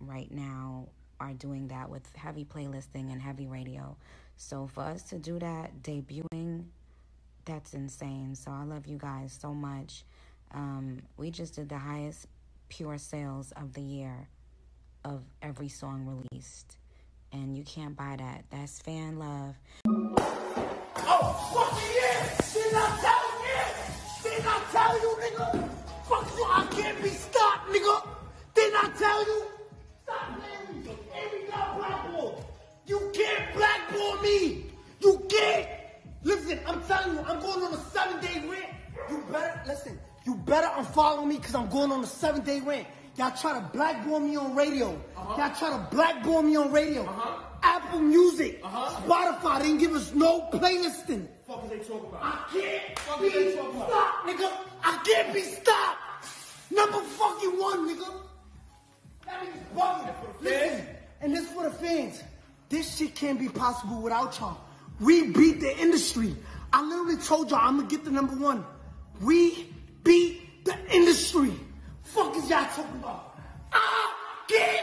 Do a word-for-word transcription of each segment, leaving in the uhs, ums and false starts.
right now are doing that with heavy playlisting and heavy radio. So for us to do that, debuting, that's insane. So I love you guys so much. Um, we just did the highest pure sales of the year of every song released. And you can't buy that. That's fan love. Oh, fucking yeah! Didn't I tell you, yeah? Didn't I tell you, nigga? Fuck you, I can't be stopped, nigga. Didn't I tell you? Stop playing me. Every got blackball. You can't blackball me. You can't. Listen, I'm telling you, I'm going on a seven-day rant. You better, listen, you better unfollow me because I'm going on a seven-day rant. Y'all try to blackball me on radio. Uh-huh. Y'all try to blackball me on radio. Uh-huh. Apple Music, uh-huh. Spotify didn't give us no playlisting. What the fuck is they talking about? I can't Fuck be they talking about? stopped, nigga. I can't be stopped. Number fucking one, nigga. That nigga's bugging. Listen, and this for the fans. This shit can't be possible without y'all. We beat the industry. I literally told y'all I'm gonna get the number one. We beat the industry. Fuck is y'all talking about? I can't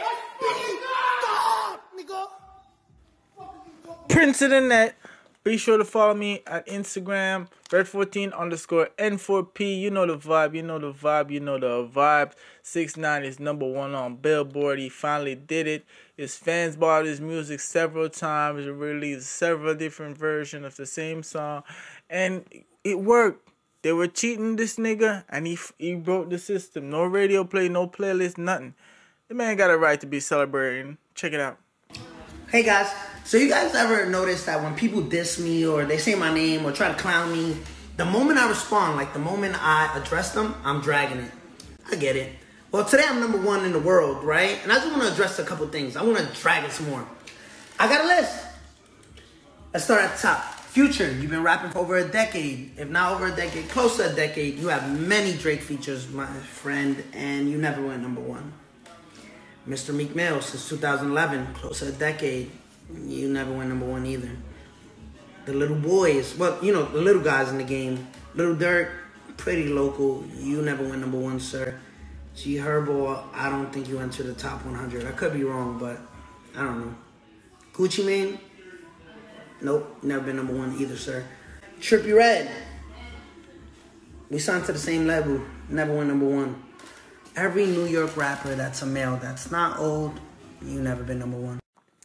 be stopped, nigga. Prince of the Net. Be sure to follow me at Instagram, red fourteen underscore N four P. You know the vibe, you know the vibe, you know the vibe. six nine is number one on Billboard. He finally did it. His fans bought his music several times. He released several different versions of the same song. And it worked. They were cheating this nigga, and he he broke the system. No radio play, no playlist, nothing. The man got a right to be celebrating. Check it out. Hey guys, so you guys ever notice that when people diss me or they say my name or try to clown me, the moment I respond, like the moment I address them, I'm dragging it. I get it. Well, today I'm number one in the world, right? And I just want to address a couple things. I want to drag it some more. I got a list. Let's start at the top. Future, you've been rapping for over a decade. If not over a decade, close to a decade. You have many Drake features, my friend, and you never went number one. Mister Meek Mill, since two thousand eleven, close to a decade. You never went number one either. The Little Boys, well, you know, the little guys in the game. Little Durk, pretty local. You never went number one, sir. G Herbo, I don't think you entered the top one hundred. I could be wrong, but I don't know. Gucci Mane, nope, never been number one either, sir. Trippie Redd, we signed to the same level, never went number one. Every New York rapper that's a male that's not old, you never been number one.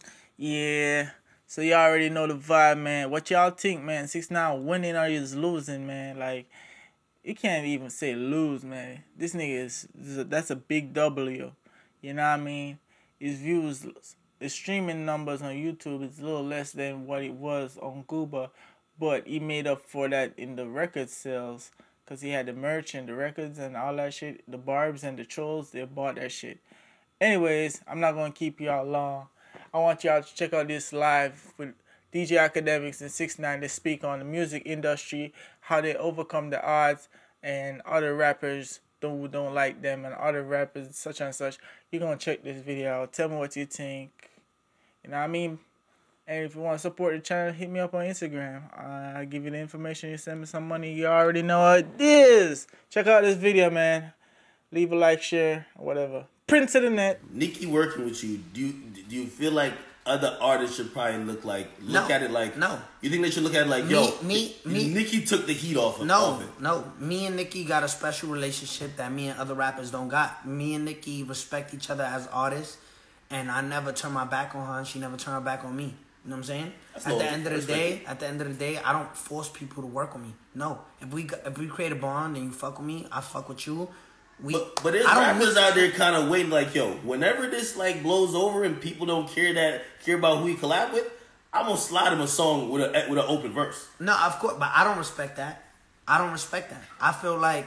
Yeah, so y'all already know the vibe, man. What y'all think, man? six nine winning or you just losing, man? Like, you can't even say lose, man. This nigga is, that's a big W. You know what I mean? His views, his streaming numbers on YouTube is a little less than what it was on Gooba, but he made up for that in the record sales. Because he had the merch and the records and all that shit. The Barbs and the Trolls, they bought that shit. Anyways, I'm not going to keep y'all long. I want y'all to check out this live with D J Akademiks and six nine to speak on the music industry, how they overcome the odds, and other rappers who don't like them, and other rappers such and such. You're going to check this video out. Tell me what you think. You know what I mean? And if you want to support the channel, hit me up on Instagram. Uh, I'll give you the information. You send me some money. You already know what it is. Check out this video, man. Leave a like, share, or whatever. Prince of the Net. Nicki working with you. Do you do you feel like other artists should probably look like look No. at it like No. You think they should look at it like Me- yo? me- me- Nicki took the heat off of No, off it. no. Me and Nicki got a special relationship that me and other rappers don't got. Me and Nicki respect each other as artists, and I never turn my back on her, and she never turned her back on me. You know what I'm saying? That's at no the end of the respect. day, at the end of the day, I don't force people to work with me. No, if we if we create a bond and you fuck with me, I fuck with you. We, But, but there's I don't rappers miss- out there kind of waiting like, yo, whenever this like blows over and people don't care that care about who you collab with, I'm gonna slide him a song with a with an open verse. No, of course, but I don't respect that. I don't respect that. I feel like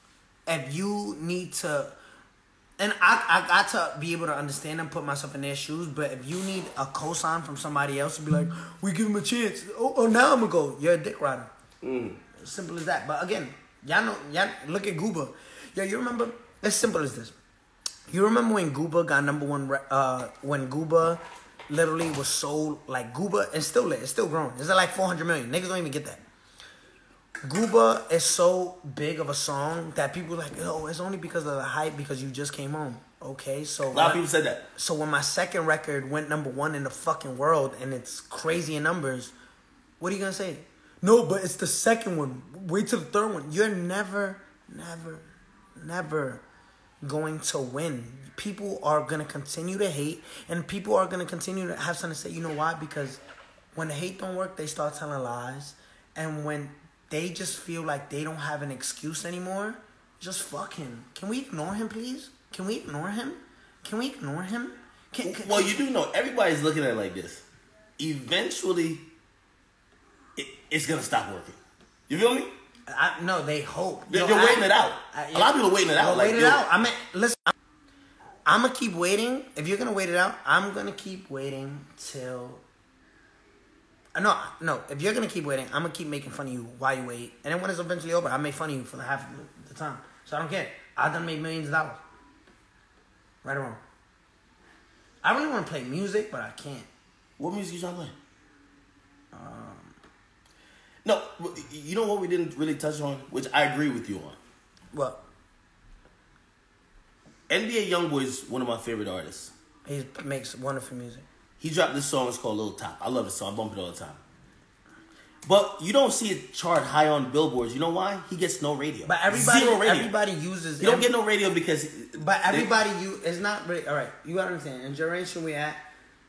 if you need to, and I, I got to be able to understand and put myself in their shoes, but if you need a cosign from somebody else to be like, we give him a chance, oh, oh now I'm gonna go, you're a dick rider. Mm. Simple as that. But again, y'all know, y'all look at Gooba. Yo, you remember? As simple as this. You remember when Gooba got number one? re- Uh, when Gooba literally was sold like Gooba, it's still lit. It's still growing. It's at like four hundred million. Niggas don't even get that. Gooba is so big of a song that people are like, oh, it's only because of the hype because you just came home. Okay, so A lot of people said that. So when my second record went number one in the fucking world and it's crazy in numbers, what are you gonna say? No, but it's the second one. Wait till the third one. You're never, never, never going to win. People are gonna continue to hate, and people are gonna continue to have something to say. You know why? Because when the hate don't work, they start telling lies, and when they just feel like they don't have an excuse anymore, just fuck him. Can we ignore him, please? Can we ignore him? Can we ignore him? Can, can, Well, you do know everybody's looking at it like this. Eventually, it, it's gonna stop working. You feel me? I, no, they hope. They're, No, they're I- waiting it out. I- A lot of people are waiting it out. Well, Like, wait it yo, out. I mean, listen. I'm, I'm gonna keep waiting. If you're gonna wait it out, I'm gonna keep waiting till. No, no. If you're gonna keep waiting, I'm gonna keep making fun of you while you wait, and then when it's eventually over, I make fun of you for the half of the time. So I don't care. I done made millions of dollars. Right or wrong. I really want to play music, but I can't. What music you trying to play? Um, no, you know what we didn't really touch on, which I agree with you on. What? N B A YoungBoy is one of my favorite artists. He makes wonderful music. He dropped this song. It's called Little Top. I love this song. I bump it all the time. But you don't see it chart high on billboards. You know why? He gets no radio. But everybody, Zero radio. everybody uses. You don't get no radio because. But everybody, you it's not really all right. You gotta understand. In the generation we at,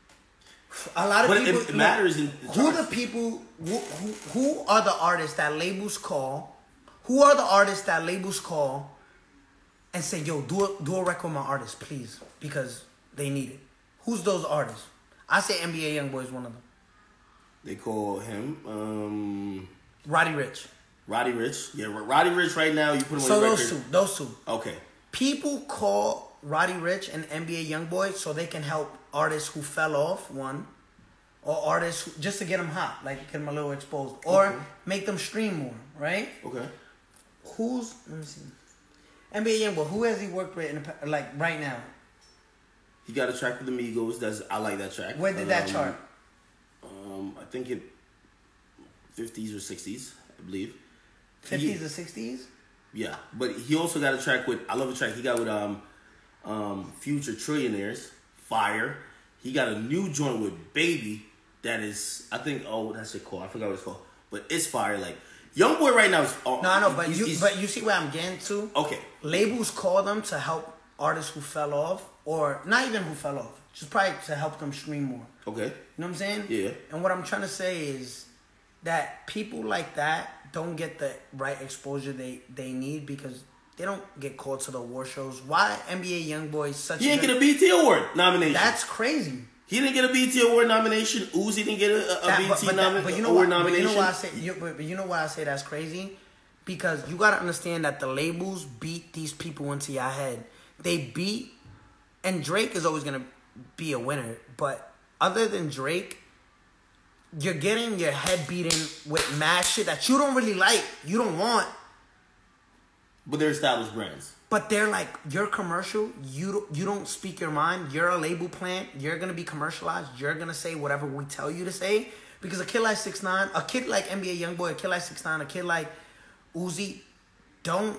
a lot of But it- people. it matters in the who charts. the people? Who, who who are the artists that labels call? Who are the artists that labels call? And say, yo, do a do a record with my artist, please, because they need it. Who's those artists? I say N B A YoungBoy is one of them. They call him um, Roddy Ricch. Roddy Ricch. Yeah, Roddy Ricch right now. You put him So on the those record. two, those two. Okay. People call Roddy Ricch and N B A YoungBoy so they can help artists who fell off, one, or artists who, just to get them hot, like get them a little exposed, or Okay. make them stream more, right? Okay. Who's let me see, N B A YoungBoy? Who has he worked with in the, pa- like right now? He got a track with the Migos. That's I like that track. Where did that Um, chart? Um, I think in fifties or sixties, I believe. Fifties He- or sixties? Yeah, but he also got a track with. I love the track he got with um, um, Future Trillionaires, Fire. He got a new joint with Baby that is, I think. Oh, that's it called. I forgot what it's called, but it's fire. Like YoungBoy right now is. Oh, No, I know, but he's- you he's- but you see where I'm getting to. Okay. Labels call them to help artists who fell off, or not even who fell off, just probably to help them stream more. Okay. You know what I'm saying? Yeah. And what I'm trying to say is that people like that don't get the right exposure they, they need because they don't get called to the award shows. Why N B A YoungBoy is such He a didn't good- get a B E T award nomination. That's crazy. He didn't get a B E T award nomination. Uzi didn't get a, a That- B E T but, but, nomi- that- but you know award why, but nomination. you know why I say you, but, but you know why I say that's crazy? Because you gotta understand that the labels beat these people into your head. They beat, and Drake is always gonna be a winner. But other than Drake, you're getting your head beaten with mad shit that you don't really like, you don't want. But they're established brands. But they're like, you're commercial. You don't, you don't speak your mind. You're a label plant. You're gonna be commercialized. You're gonna say whatever we tell you to say. Because a kid like six nine, a kid like N B A YoungBoy, a kid like six nine, a kid like Uzi, don't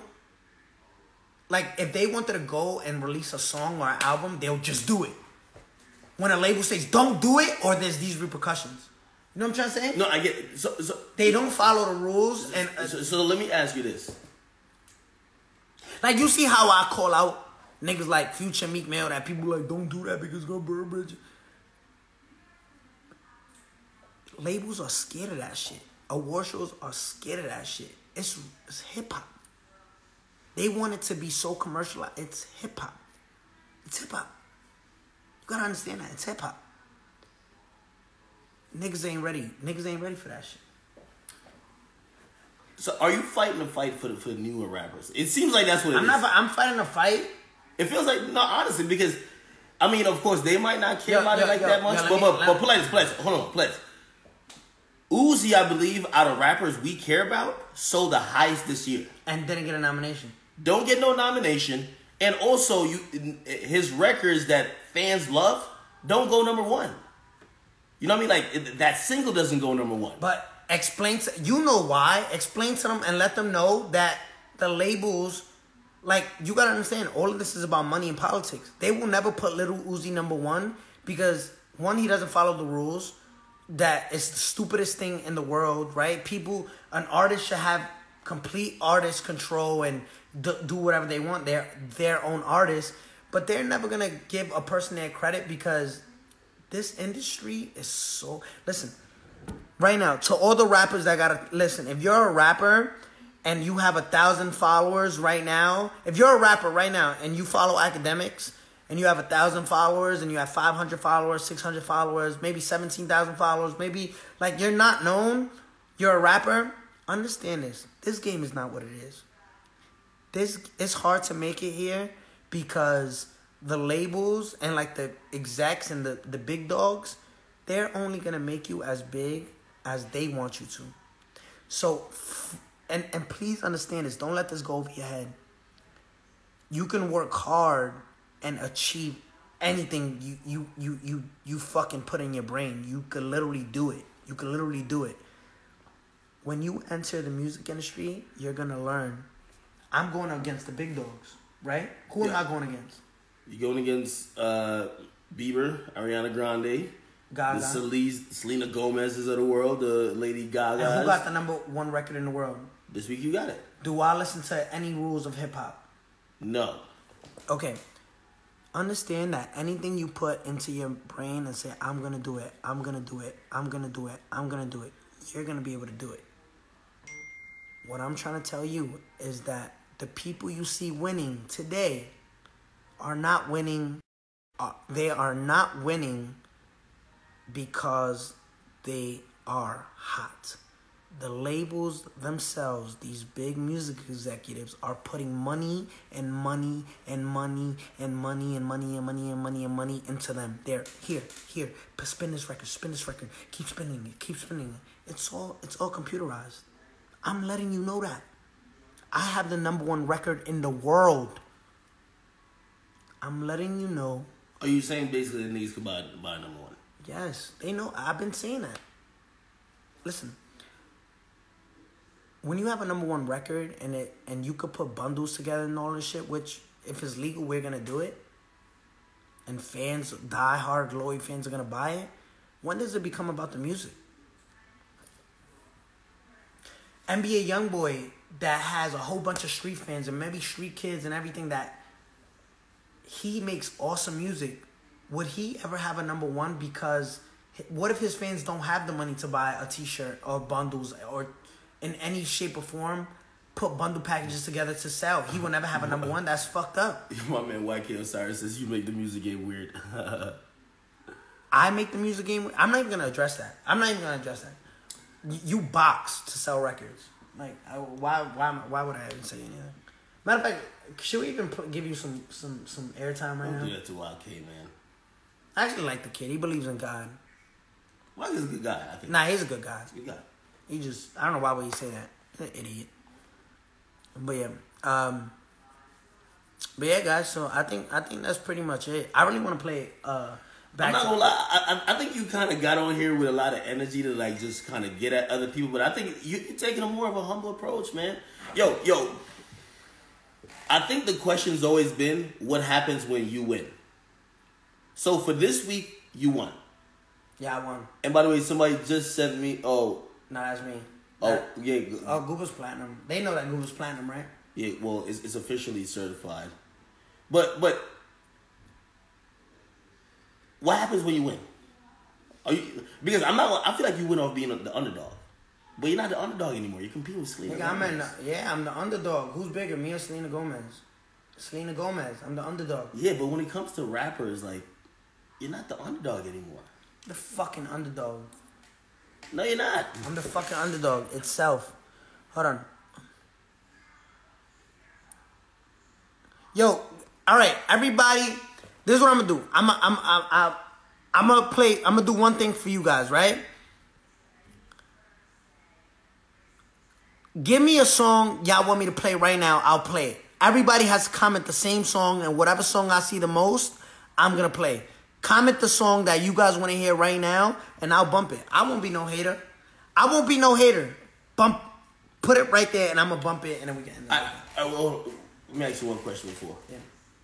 like if they wanted to go and release a song or an album, they'll just do it. When a label says don't do it, or there's these repercussions. You know what I'm trying to say? No, I get it. So, so, They don't follow the rules, and uh, so, so let me ask you this. like you see how I call out niggas like Future, Meek Mill, that people like don't do that because it's gonna burn bridges. Labels are scared of that shit. Award shows are scared of that shit. It's, it's hip hop. They want it to be so commercialized. It's hip hop. It's hip hop. You gotta understand that. It's hip hop. Niggas ain't ready. Niggas ain't ready for that shit. So, are you fighting a fight for the for the newer rappers? It seems like that's what it I'm is. not. I'm fighting a fight. It feels like no, honestly, because I mean, of course, they might not care Yo, about yo, it like yo, that much. yo, let but me- but let- but Pledge, Pledge, hold on, Pledge. Uzi, I believe, out of rappers we care about, sold the highest this year. And didn't get a nomination. Don't get no nomination, and also you his records that fans love don't go number one. You know what I mean? Like it- that single doesn't go number one. But explain to you know why. Explain to them and let them know that the labels Like, you gotta understand, all of this is about money and politics. They will never put Lil Uzi number one because, one, he doesn't follow the rules. That is the stupidest thing in the world, right? People, an artist should have complete artist control and do, do whatever they want. They're their own artist. But they're never gonna give a person their credit because this industry is so... Listen, right now, to all the rappers that gotta... Listen, if you're a rapper... and you have a thousand followers right now, if you're a rapper right now and you follow academics and you have a thousand followers and you have five hundred followers, six hundred followers, maybe seventeen thousand followers, maybe like you're not known, you're a rapper, understand this. This game is not what it is. This, it's hard to make it here because the labels and like the execs and the, the big dogs, they're only going to make you as big as they want you to. So... And and please understand this. Don't let this go over your head. You can work hard and achieve anything you you you you, you fucking put in your brain. You could literally do it. You could literally do it. When you enter the music industry, you're going to learn. I'm going against the big dogs, right? Who yeah. am I going against? You're going against uh, Bieber, Ariana Grande. Gaga. The Selena, Selena Gomez's of the world, the Lady Gaga. And who got the number one record in the world? This week you got it. Do I listen to any rules of hip hop? No. Okay. Understand that anything you put into your brain and say, I'm going to do it, I'm going to do it, I'm going to do it, I'm going to do it, you're going to be able to do it. What I'm trying to tell you is that the people you see winning today are not winning. Uh, they are not winning because they are hot. The labels themselves, these big music executives, are putting money and money and money and money and money and money and money and money into them. They're here, here, spin this record, spin this record, keep spinning it, keep spinning it. It's all, it's all computerized. I'm letting you know that. I have the number one record in the world. I'm letting you know. Are you saying basically the niggas could buy, buy number one? Yes, they know. I've been saying that. Listen. When you have a number one record and it and you could put bundles together and all this shit, which if it's legal, we're gonna do it. And fans, die-hard, loyal fans are gonna buy it. When does it become about the music? N B A YoungBoy that has a whole bunch of street fans and maybe street kids and everything, that he makes awesome music. Would he ever have a number one? Because what if his fans don't have the money to buy a t-shirt or bundles or in any shape or form put bundle packages together to sell? He will never have a number one. That's fucked up. My man Y K Osiris says you make the music game weird. I make the music game weird? I'm not even going to address that. I'm not even going to address that. You box to sell records. Like, I, why why why would I even say anything? Matter of fact, should we even put, give you some some some airtime right Don't now? do that to Y K, man. I actually like the kid. He believes in God. Y K's a good guy, I think. Nah, he's a good guy. Good guy. He just, I don't know why would he say that. He's an idiot. But yeah, um, but yeah, guys. So I think I think that's pretty much it. I really want to play. Uh, back I'm not to- gonna lie. I, I, I think you kind of got on here with a lot of energy to like just kind of get at other people, but I think you, you're taking a more of a humble approach, man. Yo, yo. I think the question's always been, what happens when you win? So for this week, you won. Yeah, I won. And by the way, somebody just sent me. Oh, No, that's me. oh, That- yeah. Oh, Google's Platinum. They know that Google's Platinum, right? Yeah, well, it's, it's officially certified. But but what happens when you win? Are you, because I'm not. I feel like you win off being the underdog, but you're not the underdog anymore. You're competing with Selena. Nigga, I'm in. Gomez. The, yeah, I'm the underdog. Who's bigger, me or Selena Gomez? Selena Gomez. I'm the underdog. Yeah, but when it comes to rappers, like, you're not the underdog anymore. The fucking underdog. No, you're not. I'm the fucking underdog itself. Hold on. Yo, all right, everybody. This is what I'm gonna do. I'm, I'm, I'm, I'm, I'm gonna play. I'm gonna do one thing for you guys, right? Give me a song y'all want me to play right now. I'll play it. Everybody has to comment the same song, and whatever song I see the most, I'm gonna play. Comment the song that you guys want to hear right now, and I'll bump it. I won't be no hater. I won't be no hater. Bump, put it right there, and I'm gonna bump it, and then we can end it. I, I, well, Let me ask you one question before. Yeah.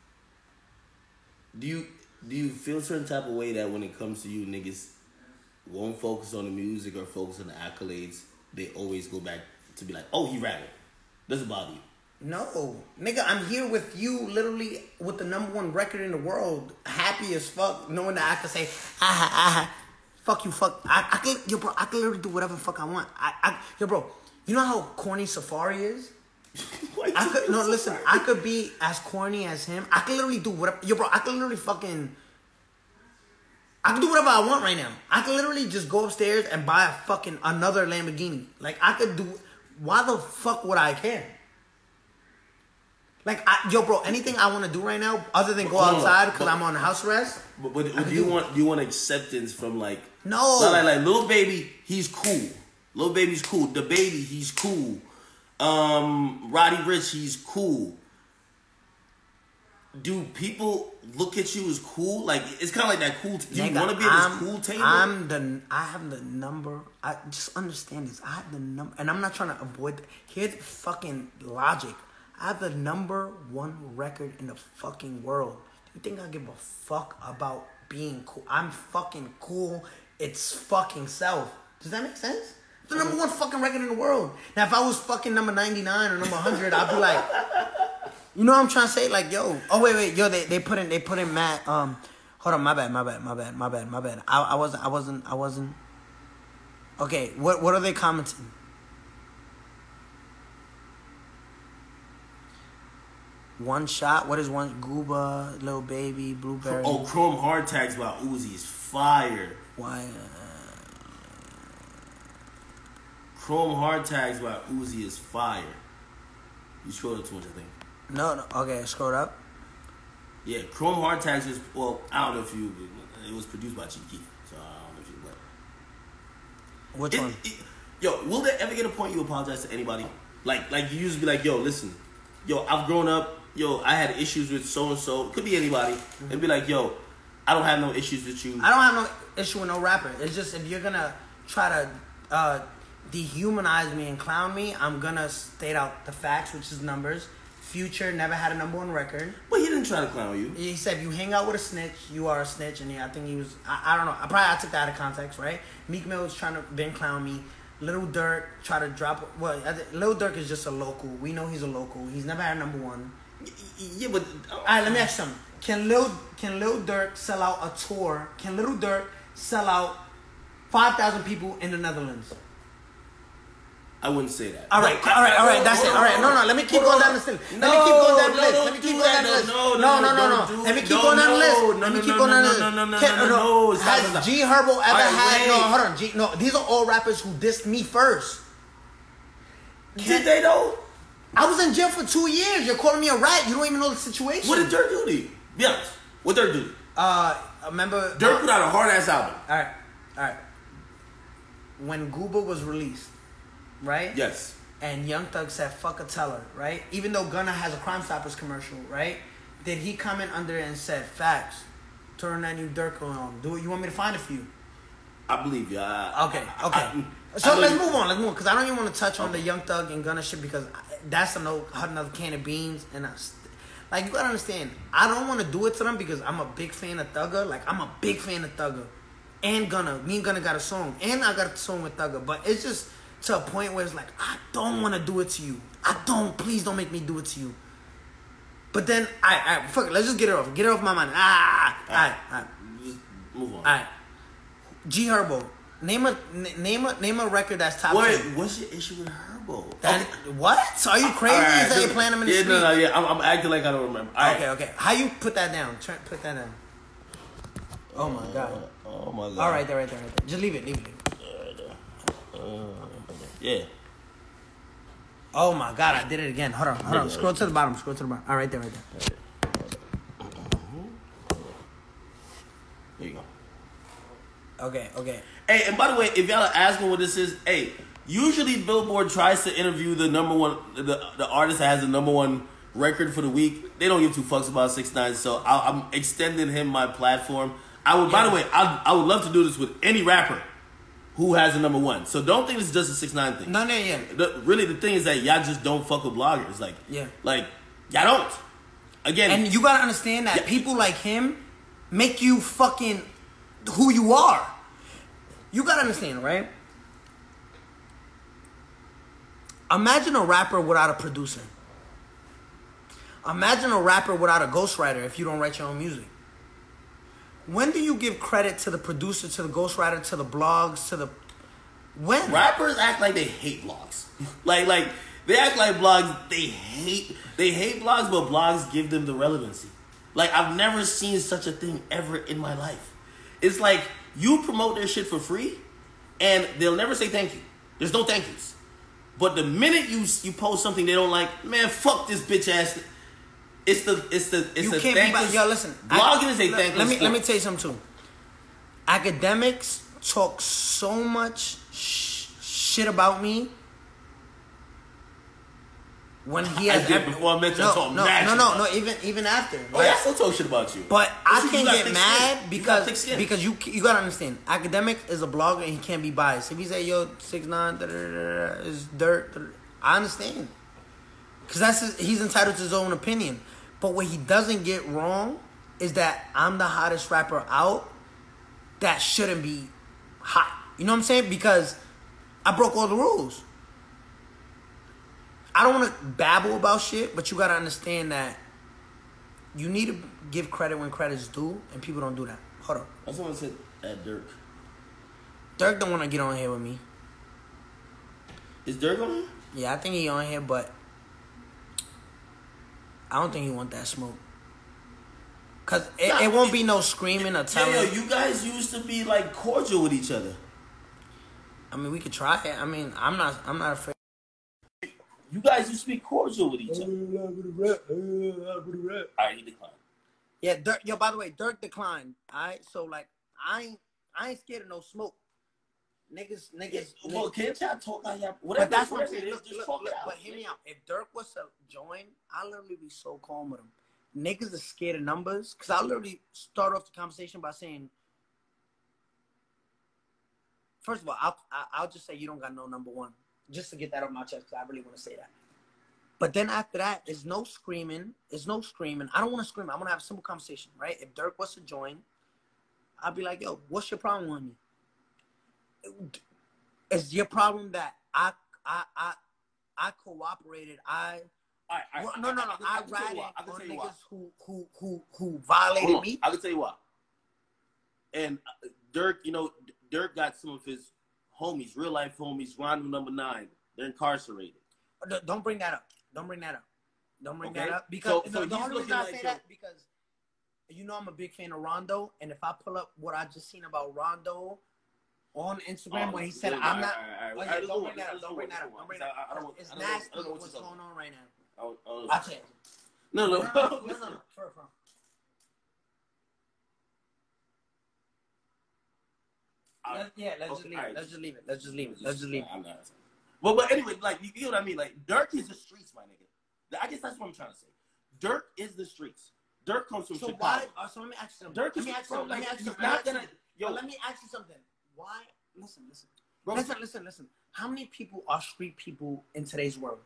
Do you do you feel a certain type of way that when it comes to you, niggas won't focus on the music or focus on the accolades? They always go back to be like, oh, he rapping. Doesn't bother you? No, nigga, I'm here with you, literally with the number one record in the world, happy as fuck, knowing that I can say, ah, ah, fuck you, fuck. I, I can, yo, bro, I can literally do whatever the fuck I want. I, I, yo, bro, you know how corny Safari is? I could, no, listen, I could be as corny as him. I can literally do whatever, yo, bro, I can literally fucking, I can do whatever I want right now. I can literally just go upstairs and buy a fucking another Lamborghini. Like, I could do, why the fuck would I care? Like, I, yo, bro, anything I want to do right now, other than go Hold on, outside because but- I'm on house arrest. But, but I do can you do- want do you want acceptance from like No. like like Lil Baby? He's cool. Lil Baby's cool. The Baby, he's cool. Um, Roddy Ricch, he's cool. Do people look at you as cool? Like it's kind of like that cool. T- do you Nigga, want to be at I'm- this cool table? I'm the, I have the number. I just understand this. I have the number, and I'm not trying to avoid. Here's fucking logic. I have the number one record in the fucking world. Do you think I give a fuck about being cool? I'm fucking cool. It's fucking self. Does that make sense? The number one fucking record in the world. Now, if I was fucking number ninety-nine or number one hundred, I'd be like, you know what I'm trying to say? Like, yo, oh wait, wait, yo, they they put in they put in Matt. Um, hold on, my bad, my bad, my bad, my bad, my bad. I I wasn't, I wasn't, I wasn't. Okay, what what are they commenting? One shot. What is one? Gooba, Lil Baby, Blueberry. Oh, Chrome Hard Tags by Uzi is fire. Why? Chrome Hard Tags by Uzi is fire. You scrolled up too much, I think. No, no. Okay, scroll up. Yeah, Chrome Hard Tags is, well, I don't know if you, it was produced by Chief Keef, so I don't know if you, but. Which It- one? it- yo, will there ever get a point you apologize to anybody? Like, like you used to be like, yo, listen, yo, I've grown up, yo, I had issues with so and so. Could be anybody, Mm-hmm. and be like, yo, I don't have no issues with you. I don't have no issue with no rapper. It's just if you're gonna try to uh, dehumanize me and clown me, I'm gonna state out the facts, which is numbers. Future never had a number one record. But he didn't try to clown you. He said if you hang out with a snitch, you are a snitch, and yeah, I think he was. I, I don't know. I probably I took that out of context, right? Meek Mill was trying to Ben clown me. Lil Durk try to drop. Well, I think Lil Durk is just a local. We know he's a local. He's never had a number one. Y- y- Yeah, but All right, let me ask you something. Can Lil Can Lil Durk sell out a tour? Can Lil Durk sell out five thousand people in the Netherlands? I wouldn't say that. All right, all right, all right. That's it. All right, no, no. Let me keep going down the list. Let me keep going down the No, list. no, Let me don't keep do going down that. the list. No, no, No, no, no, no, don't no. do- Let me keep no, going down the no, list. no, Let me no, keep no, going down the no, list. no, no, no, Can- no, no, stop, Has stop. G Herbo ever All right, had? No, wait. hold on. G, no, these are all rappers who dissed me first. Did they though? I was in jail for two years. You're calling me a rat. You don't even know the situation. What did Dirk do to you? Be honest. What Dirk do? Uh, remember? Dirk put out a hard ass album. All right, all right. When Gooba was released, right? Yes. And Young Thug said, fuck a teller, right? Even though Gunna has a Crime Stoppers commercial, right? Did he comment under it and said, facts, turn that new Dirk on. Do it. You want me to find it for you? I believe you. I, Okay, I- okay. I- so I let's believe- move on. Let's move on. Because I don't even want to touch on the Young Thug and Gunna shit because that's another, another can of beans. And I, st- like, you got to understand, I don't want to do it to them because I'm a big fan of Thugger. Like, I'm a big fan of Thugger. And Gunna. Me and Gunna got a song. And I got a song with Thugger. But it's just to a point where it's like, I don't want to do it to you. I don't. Please don't make me do it to you. But then, all right, all right, fuck it. Let's just get it off. Get it off my mind. Ah, all right, all right. Just move on. All right. G Herbo. Name a n- name a name a record that's top What? ten. What's your issue with Herbo? That, Okay. What? So are you crazy? All right, You say so- you're playing them in the yeah, street? no, no, yeah. I'm, I'm acting like I don't remember. All right. Okay, okay. How you put that down? Try, put that down. Oh my god. Oh my god. All right, there, right there, right there. Just leave it, leave it. Leave it. Yeah. Oh my god, I did it again. Hold on, hold on. Scroll to the bottom. Scroll to the bottom. All right, there, right there. There you go. Okay, okay. Hey, and by the way, if y'all are asking what this is, hey, usually Billboard tries to interview the number one, the the artist that has the number one record for the week. They don't give two fucks about six nine, so I, I'm extending him my platform. I would, by the way, I I would love to do this with any rapper who has a number one. So don't think this is just a six nine thing. No, no, yeah. The, really, the thing is that y'all just don't fuck with bloggers. Like, Yeah. like Y'all don't. Again, And you gotta understand that Yeah. people like him make you fucking who you are. You gotta understand, right? Imagine a rapper without a producer. Imagine a rapper without a ghostwriter if you don't write your own music. When do you give credit to the producer, to the ghostwriter, to the blogs, to the... When? rappers act like they hate blogs. like, like they act like blogs. They hate. They hate blogs, but blogs give them the relevancy. Like I've never seen such a thing ever in my life. It's like you promote their shit for free, and they'll never say thank you. There's no thank yous. But the minute you you post something they don't like, man, fuck this bitch ass. It's the it's the it's You a can't be... thankless. Yo, listen. Blogging I- is a let- thankless. Let me, let sport. me tell you something, too. Academics talk so much sh- shit about me when he I has... did every- before I met you, I no, talked no, mad no, shit no, about no, even, even after. Oh yeah, I still talk shit about you. But I You can't got get thick mad skin. You got thick because skin. because you you gotta understand. Academic is a blogger and he can't be biased. If he say yo six nine is dirt, da, da, da, I understand because that's his, he's entitled to his own opinion. But what he doesn't get wrong is that I'm the hottest rapper out. That shouldn't be hot. You know what I'm saying? Because I broke all the rules. I don't want to babble about shit, but you gotta understand that you need to give credit when credit's due, and people don't do that. Hold on. I just want to say at Dirk. Dirk don't want to get on here with me. Is Dirk on here? Yeah, I think he on here, but I don't think he want that smoke. Cause it, Nah, it won't it- be no screaming or Yeah, telling. yo, you guys used to be like cordial with each other. I mean, we could try it. I mean, I'm not. I'm not afraid. You guys used to be cordial with each other. Alright, he declined. Yeah, Dirk. Yo, by the way, Dirk declined. All right, so like, I ain't. I ain't scared of no smoke. Niggas, niggas. Well, niggas- can't y'all talk out here? Whatever, But that's what I'm whatever saying. it is, Look, just look, talk look, it out. but hear me out. If Dirk was to join, I'll literally be so calm with him. Niggas are scared of numbers. Because I'll literally start off the conversation by saying, first of all, I'll, I'll just say you don't got no number one. Just to get that off my chest, because I really want to say that. But then after that, there's no screaming. There's no screaming. I don't want to scream. I want to have a simple conversation, right? If Dirk was to join, I'll be like, yo, what's your problem with me? Is your problem that I I I I cooperated? I Alright, alright, well, no no no. I, I, I, I can tell ratted you why. I can on tell you why. niggas who who who who violated Hold on. me. I can tell you why. And uh, Dirk, you know, Dirk got some of his homies, real life homies, Rondo number nine. They're incarcerated. D- Don't bring that up. Don't bring that up. Don't bring Okay. that up because So- so the, the he's only reason looking I like say your- that because you know I'm a big fan of Rondo, and if I pull up what I just seen about Rondo on Instagram Oh, when he said good. I'm not. All right, all right, all Oh, right. yeah, Let's don't move bring on. that up. Let's Don't move bring on. that up. Let's Don't bring move on. that I- I don't up. want- It's I don't know- I nasty don't know what what's you're going talking on right now. Oh, oh, I'll tell you. no, no, No, no, no, no, listen. no, no. For, for. All right. Let's, yeah, let's Okay, just leave all it. right. Let's just leave it. Let's just leave it. Let's just leave it. I'm not. But but anyway, like you, you know what I mean. Like Dirk is the streets, my nigga. I guess that's what I'm trying to say. Dirk is the streets. Dirk comes from So Chicago. why? Uh, so let me ask you something. Dirk let is me ask you bro, something. Let me like, ask you you're something. Let me not ask you gonna- something. yo. But let me ask you something. Why? Listen, listen. Bro, Listen, listen, listen. How many people are street people in today's world?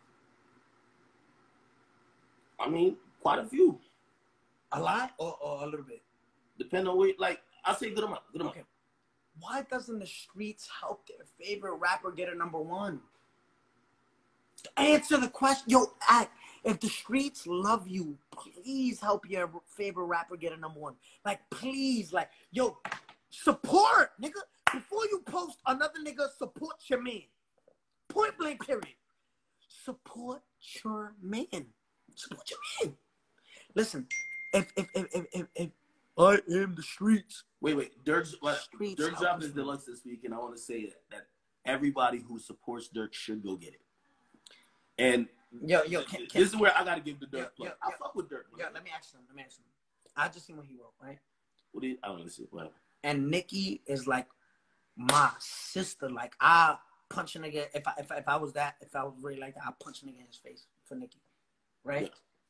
I mean, quite a few. A lot or, or a little bit? Depending on where, like, I'll say good amount. Good amount. Okay. Why doesn't the streets help their favorite rapper get a number one? Answer the question. Yo, act. If the streets love you, please help your favorite rapper get a number one. Like, please, like, yo, support, nigga. Before you post another nigga, support your man. Point blank, period. Support your man. Support your man. Listen, if if if if if, if I am the streets. Wait, wait. Dirk's what? Streets Dirk help dropped us, his man. deluxe this week, and I want to say that, that everybody who supports Dirk should go get it. And Yo, yo, can, can, this is where I got to give the Dirk Yo, plug. yo, I yo. fuck with Dirk. Yo, Man. let me ask you something. Let me ask you something. I just seen what he wrote, right? What do you? I don't know. See, whatever. And Nikki is like my sister. Like I punch a nigga if I if I, if I was that if I was really like that, I'd punch a nigga in his face for Nikki, right? Yeah.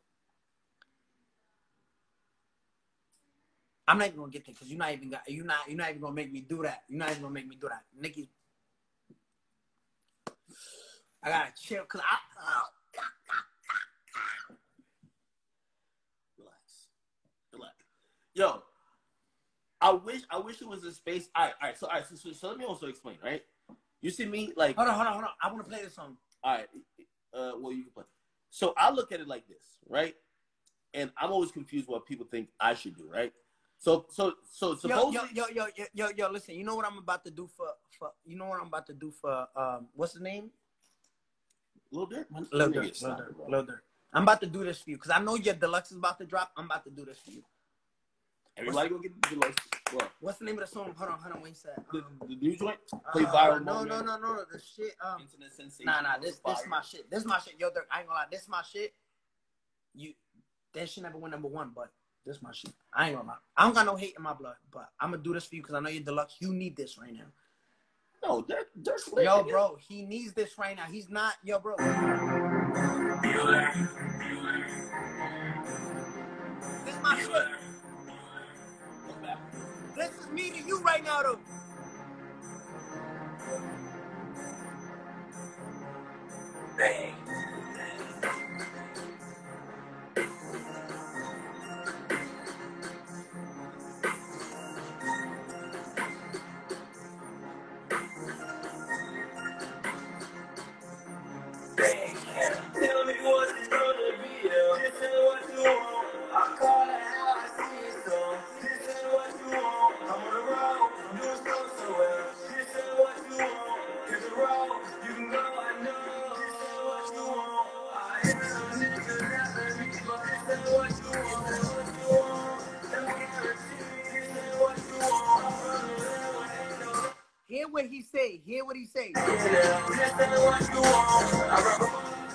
I'm not even gonna get there because you're not even got you're not you're not even gonna make me do that. You're not even gonna make me do that. Nikki, I gotta chill because I. Uh, Yo, I wish I wish it was a space. All right, all right. So, all right. So, so, so let me also explain. Right? You see me like. Hold on, hold on, hold on. I want to play this song. All right. Uh, well, you can play. So I look at it like this, right? And I'm always confused what people think I should do, right? So, so, so supposedly, Yo, yo, yo, yo, yo, yo, listen. You know what I'm about to do for, for you know what I'm about to do for, um, what's his name? Lil Durk, man. Lil Nigga, Durk, stop Lil it, Durk, bro. Lil Durk. I'm about to do this for you because I know your deluxe is about to drop. I'm about to do this for you. Everybody go get the deluxe. What? What's the name of the song? Hold on, hold on, wait a sec. The, Um, the new joint? Play uh, viral. no, moment. no, no, no, the shit. Um, Internet sensation. nah, nah, this, this Fire. my shit. This my shit. Yo, Durk, I ain't gonna lie. This my shit. You, that shit never went number one, but this my shit. I ain't gonna lie. I don't got no hate in my blood, but I'm gonna do this for you because I know you're deluxe. You need this right now. No, Durk, Durk's lit, Yo, nigga. bro, he needs this right now. He's not, yo, bro. This is my shit. This is me to you right now, though. Bang. Tell me what it's gonna be, yeah. This ain't what you want. I call it how I see it, so this ain't what you want. I'm on the road, doing so so well. This ain't what you want. It's a road, you can go, I know. This ain't what you want. I hear some niggas after me, but this ain't what you want. This ain't what you want. Let me guarantee this ain't what you want. I'm running around with ain't no. Hear what he say. Hear what he say. Yeah, this ain't what you want. I rap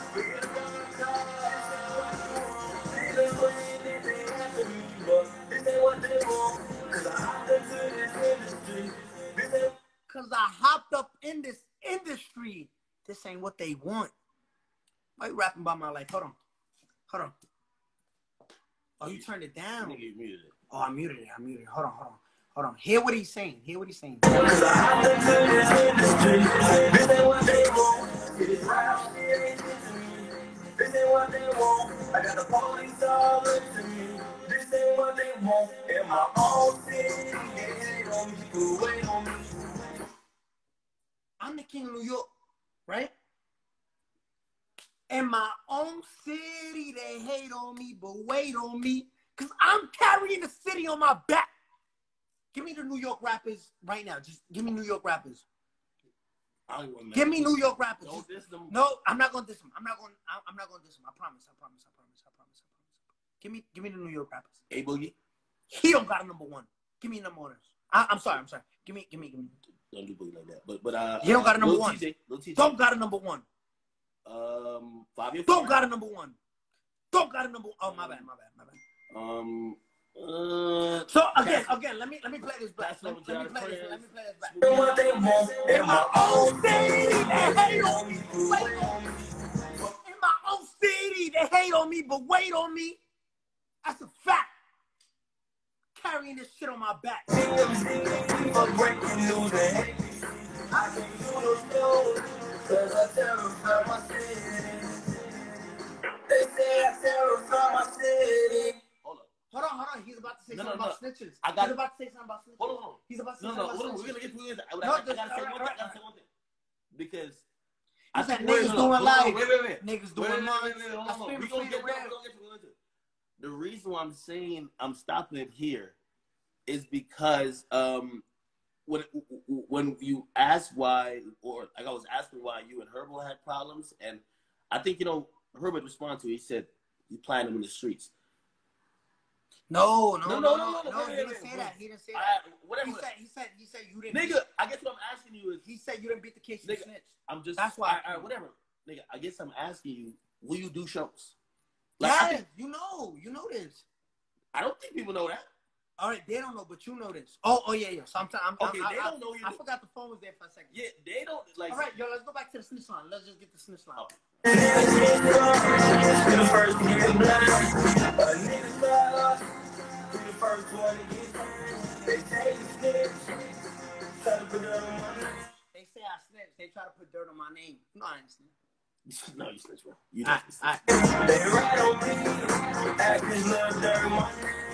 Cause I hopped up in this industry. This ain't what they want. Why you rapping about my life? Hold on. Hold on. Oh, you turned it down. Nigga, you muted it. Oh, I muted it. I muted it. Hold on, hold on. Hold on. Hear what he's saying. Hear what he's saying. Cause I hopped into this industry. This ain't what they want. This rap shit ain't shit to me. This ain't what they want. I got the police all into me. This ain't what they want. In my own city, they hate on me, people wait on me. I'm the king of New York, right? In my own city, they hate on me, but wait on me. Because I'm carrying the city on my back. Give me the New York rappers right now. Just give me New York rappers. I don't want Give me New York rappers. Don't diss them. No, I'm not gonna diss them. I'm not gonna. I'm not gonna diss them. I promise. I promise. I promise. I promise. I promise. Give me, give me the New York rappers. A Boogie. He don't got a number one. Give me number one. I, I'm sorry. I'm sorry. Give me, give me, give me. Don't do Boogie like that. But but uh, He don't got a number Lil one. T J, Lil T J. Don't got a number one. Um, Fabio. Don't Foreign. got a number one. Don't got a number. Oh, my bad. My bad. My bad. Um. Uh, So again, again, let me let me play this back. That's Let me, what let me we play this. gotta Let me play this back. This ain't what they want. In my own city, They hate on me. Wait on me. In my own city, they hate on me, but wait on me. That's a fact. Carrying this shit on my back. T M Z for breaking news and hate me. I can't do those news, cause I terrify my city. They say I terrify my city. hold up. Hold on, hold on. He's about to say No, something no, about no. snitches. I got He's it. about to say something about snitches. Hold on, hold on. He's about to say No, something no, about hold on. snitches. We're gonna get through this. I, I, No, I, I just- gotta say alright, one thing. I gotta alright. say one thing. Because He said think- niggas wait, doing wait, live. Wait, wait, wait. Niggas Wait, doing wait, live. wait, wait, wait, hold I on. scream We free gonna to get, no, we rap. gonna get to, we gonna get to. The reason why I'm saying I'm stopping it here is because um when when you asked why, or like I was asking why you and Herbal had problems, and I think you know Herbert responded to it. He said you playing them in the streets. No, no, No, no, no, no, no, no, no. wait, He wait, didn't wait, say wait. that. He didn't say I, that. whatever. He said, he said, he said you didn't. Nigga, I guess what I'm asking you is He said you didn't beat the case. You Nigga, snitched. I'm just That's why. All right, all right, whatever. Nigga, I guess I'm asking you, will you do shows? Like, I, Yes, think, you know, you know this. I don't think people know that. All right, they don't know, but you know this. Oh, oh yeah, yeah. Sometimes I'm, Okay, I'm, they I, don't know you. I, I forgot the phone was there for a second. Yeah, they don't like. All right, yo, let's go back to the snitch line. Let's just get the snitch line. Oh. The first to get blind. A nigga style us. We the first one to get turned. They say we snitch. Try to put dirt on my name. They say I snitched. They try to put dirt on my name. No, I ain't snitch. No, you snitch, bro. You All right, just all right. They ride on me, act this little dirty money.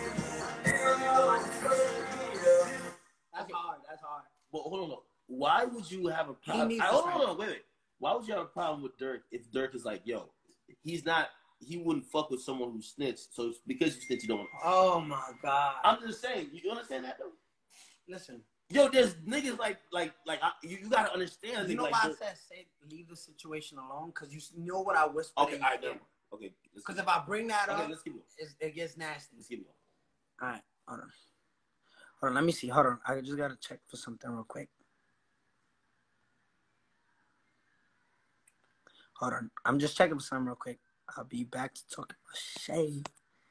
That's hard. That's hard. But hold on, though. Why would you have a problem? needs I, to hold fight. on, hold on, wait, wait. Why would you have a problem with Dirk if Dirk is like, yo, he's not, he wouldn't fuck with someone who snitched. So it's because you snitch, you don't want to. Oh my God. I'm just saying, you understand that though? Listen. Yo, there's niggas like, like, like, I, you, you gotta understand. You know like, why I Dirk- said say leave the situation alone? Because you know what I whispered. Okay, all right, then. Okay. Because if I bring that okay, up, let's keep going. it's, it gets nasty. Let's keep going. All right, hold on. Hold on, let me see. Hold on. I just got to check for something real quick. Hold on. I'm just checking for something real quick. I'll be back to talking about shade.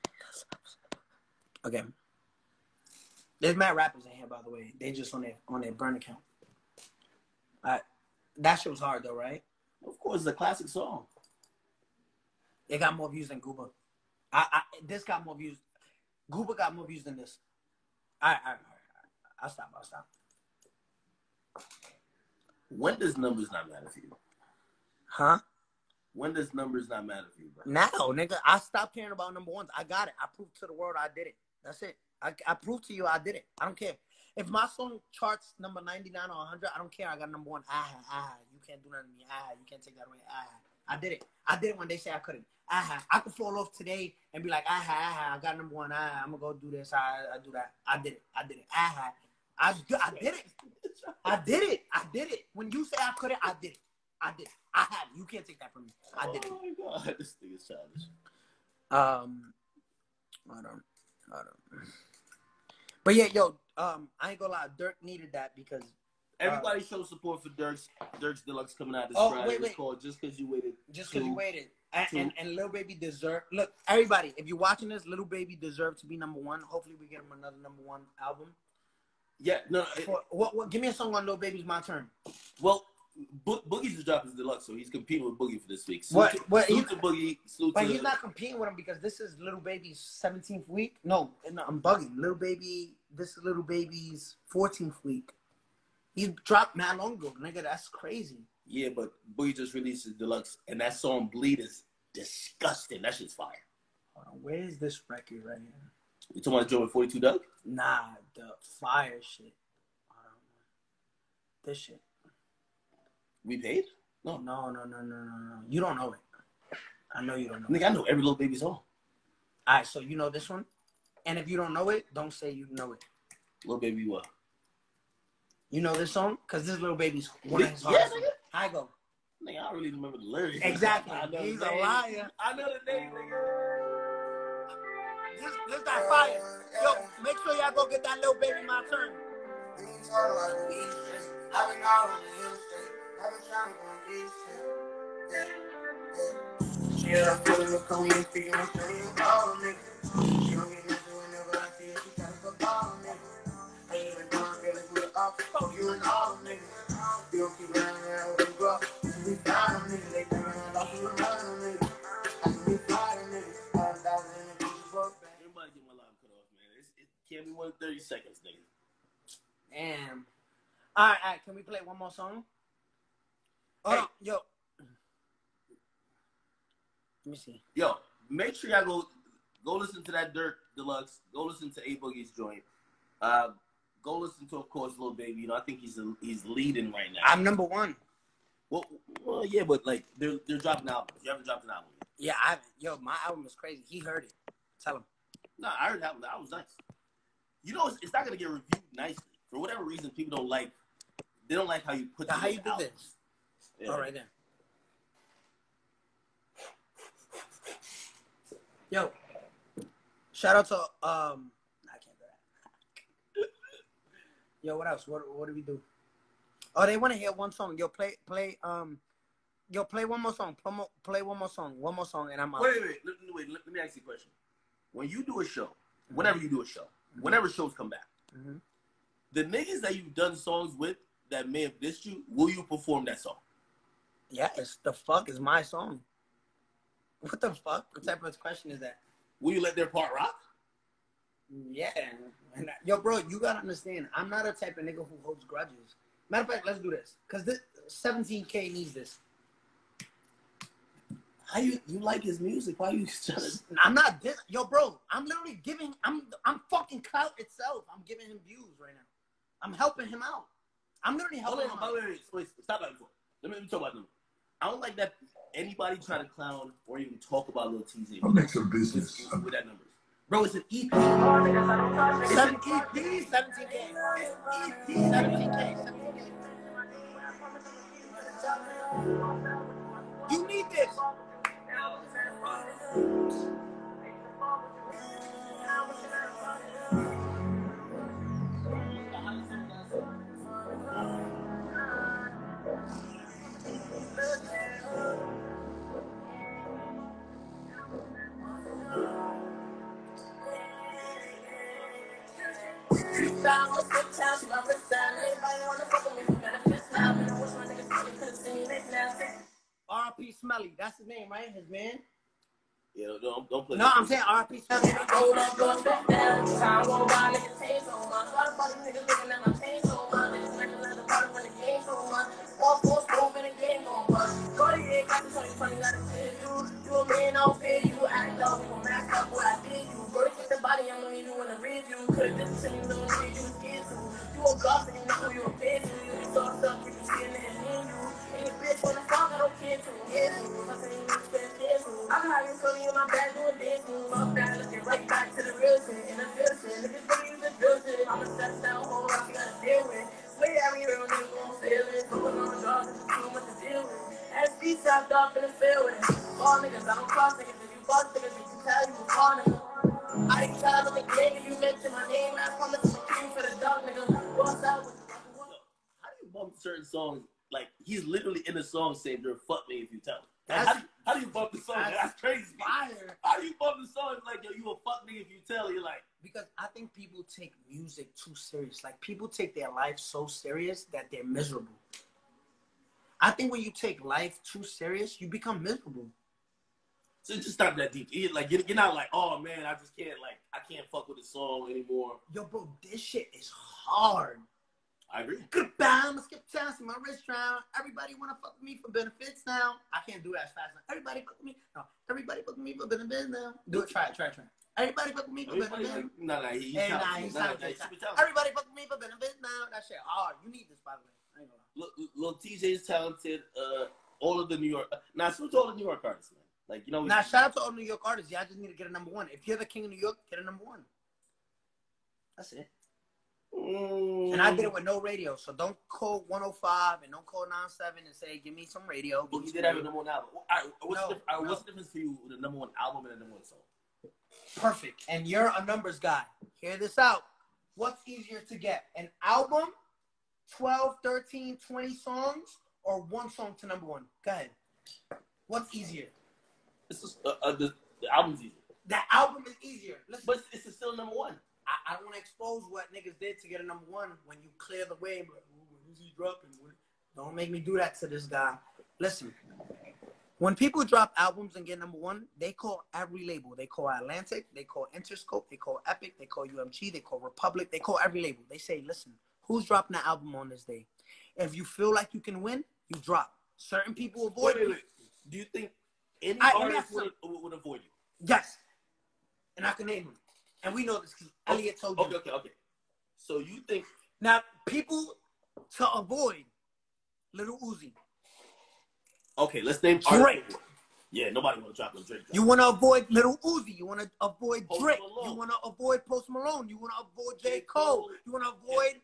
Okay. There's mad rappers in here, by the way. They just on their on their burn account. All right. That shit was hard, though, right? Of course, it's a classic song. It got more views than Gooba. I, I This got more views. Gooba got more views than this. All right, all right, all right. All right. I'll stop. I'll stop. When does numbers not matter for you? Huh? When does numbers not matter for you, bro? Now, nigga, I stopped caring about number ones. I got it. I proved to the world I did it. That's it. I, I proved to you I did it. I don't care. If my song charts number ninety-nine or one hundred, I don't care. I got number one. Ah, ah, you can't do nothing to me. Ah, you can't take that away. Ah, I did it. I did it when they say I couldn't. Ah, I could fall off today and be like, ah, ah, I got number one. Ah, I'm going to go do this. Ah, I do that. I did it. I did it. Ah, I, I did it. I did it. I did it. When you say I couldn't, I did it. I did it. I had it. You can't take that from me. I did it. Oh my God, this thing is childish. Um, hold on, hold on. But yeah, yo, um, I ain't gonna lie, Dirk needed that because uh, Everybody show support for Dirk's Dirk's Deluxe coming out this Oh, Friday. wait, It's wait. called Just Cause You Waited. just because you Two. waited, and, Two. and and Lil Baby deserve. Look, everybody, if you're watching this, Lil Baby deserve to be number one. Hopefully, we get him another number one album. Yeah, no, no it- For, what, what? Give me a song on Lil Baby's My Turn. well, Bo- Boogie's the drop is deluxe, so he's competing with Boogie for this week. Salute What- to, what- salute he- to Boogie, salute But to he's not competing with him because this is Lil Baby's seventeenth week. No, no, I'm bugging. Lil Baby, this is Lil Baby's fourteenth week. He dropped mad long ago, nigga. That's crazy. Yeah, but Boogie just released his deluxe, and that song Bleed is disgusting. That shit's fire. Hold on, where is this record right here? You talking about Joe with forty-two Doug? Nah, the fire shit. Hold on. This shit. We paid? No. No, no, no, no, no, no. You don't know it. I know you don't know it. Nigga, I know every Little Baby song. All right, so you know this one? And if you don't know it, don't say you know it. Little Baby what? You know this song? Because this Little Baby's one of his Yeah, hardest. nigga. I go. Nigga, I don't really remember the lyrics. Exactly. I know He's the a name. liar. I know the name, nigga. This, this that fire. Yo, make sure y'all go get that Lil Baby My Turn. Yeah, I'm feeling the cold and feeling I'm feeling all of it. She don't get nothing whenever I see her, she trying to fuck all of it. I ain't even done feeling good off, fuck you and all of it. You don't keep running around with a girl, you can be fine on it. They bring around off you and run on it. I can be fine on it. Five thousand in the piece of book. Everybody get my line cut off, man. It's, it can't be more than thirty seconds, nigga. Damn. All right, all right. Can we play one more song? Hold Hey. on, yo. Let me see. Yo, make sure y'all go go listen to that Dirk Deluxe. Go listen to A Boogie's joint. Uh, go listen to, of course, Lil Baby. You know, I think he's a, he's leading right now. I'm number one. well, well, yeah, but like they're they're dropping albums. You haven't dropped an album yet. Yeah, I yo, my album is crazy. He heard it. Tell him. No, I heard that. That was nice. You know, it's, it's not gonna get reviewed nicely for whatever reason. People don't like. They don't like how you put. Now, how you together do albums. this? Yeah. All right then. Yo, shout out to um. I can't do that. Yo, what else? What what do we do? Oh, they want to hear one song. Yo, play play um. Yo, play one more song. Play, play one more song. One more song, and I'm out. Wait, wait, wait. Let, wait let, let me ask you a question. When you do a show, whenever you do a show, whenever shows come back, Mhm. the niggas that you've done songs with that may have dissed you, will you perform that song? Yeah, it's the fuck is my song. What the fuck? What type of question is that? Will you let their part rock? Yeah. And I- yo, bro, you gotta understand. I'm not a type of nigga who holds grudges. Matter of fact, let's do this. Cause this seventeen K needs this. How you you like his music? Why you just? I'm not this, yo, bro. I'm literally giving. I'm I'm fucking clout itself. I'm giving him views right now. I'm helping him out. I'm literally Hold helping on, him out. wait, wait, wait, wait, stop that before. Let me, let me talk about them. I don't like that anybody try to clown or even talk about Lil T Z. I'll make some business. With, with that numbers, bro. It's an E P. It's an E P. seventeen K. It's E P. seventeen K. seventeen K. You need this. R P Smelly, that's his name, right? His man? Yeah, no, don't, don't play. No, I'm saying R P Smelly. I'm not even feeling in my bag doing this. Fuck that, looking right back to the real shit. And the real shit, niggas really use the real shit. I'm a step down, whole lot you gotta deal with. Way every real nigga gon' feel it. Going on the drugs, it's too much to deal with. S B chopped up in the field with it. All niggas, I don't cross niggas. If you bust niggas, you can tell you a fall nigga. I didn't tell them again if you mention my name. I promise to kill you for the dog nigga. What's up with the How do you bump certain songs? Like he's literally in the song saying, "You're fuck me if you tell him." That's, how, do you, how do you bump the song? that's, That's crazy. Fire. How do you bump the song like, yo, you a fuck me if you tell? You're like, because I think people take music too serious. Like people take their life so serious that they're miserable. I think when you take life too serious, you become miserable. So it's just not that deep. You're like you're, you're not like, oh man, I just can't like I can't fuck with the song anymore. Yo, bro, this shit is hard. I agree. Goodbye, I'ma skip town, see my wrist round. Everybody wanna fuck with me for benefits now. I can't do it as fast. Everybody fuck with me. No, everybody fuck with me for benefits now. Do it. Try it. Try it. Try it. Everybody fuck with me for benefits. No, no, he's Hey, nah, talented. he's No, no, talented. he's super talented. Everybody fuck with me for benefits now. That shit hard. You need this, by the way. I ain't gonna lie. Lil, Lil T J is talented. Uh, all of the New York. Now, so to all the New York artists, man. Like you know. Now, shout out to all New York artists. Yeah, I just need to get a number one. If you're the king of New York, get a number one. That's it. Mm. And I did it with no radio, so don't call one oh five and don't call nine seven and say, give me some radio. Well, you did have a number one album. All right, what's, No, the, all right, no. what's the difference for you with a number one album and a number one song? Perfect. And you're a numbers guy. Hear this out. What's easier to get? An album, twelve, thirteen, twenty songs, or one song to number one? Go ahead. What's easier? This is uh, uh, the, the album's easy, The album is easier. Listen, but it's, it's still number one. I, I don't want to expose what niggas did to get a number one when you clear the way, but who's he dropping? Don't make me do that to this guy. Listen, when people drop albums and get number one, they call every label. They call Atlantic, they call Interscope, they call Epic, they call U M G, they call Republic, they call every label. They say, listen, who's dropping the album on this day? If you feel like you can win, you drop. Certain people avoid Wait, wait, it. wait. Do you think any I- artist yes, would, would, would avoid you? Yes. And I can name them. And we know this because Elliot told you. Okay, okay, okay. So you think Now, people to avoid Little Uzi. okay? Let's name Drake. artists. Yeah, nobody want to drop no Drake. You want to avoid Little Uzi. You want to avoid Post Drake. Malone. You want to avoid Post Malone. You want to avoid J. J. Cole. Cole. You want to avoid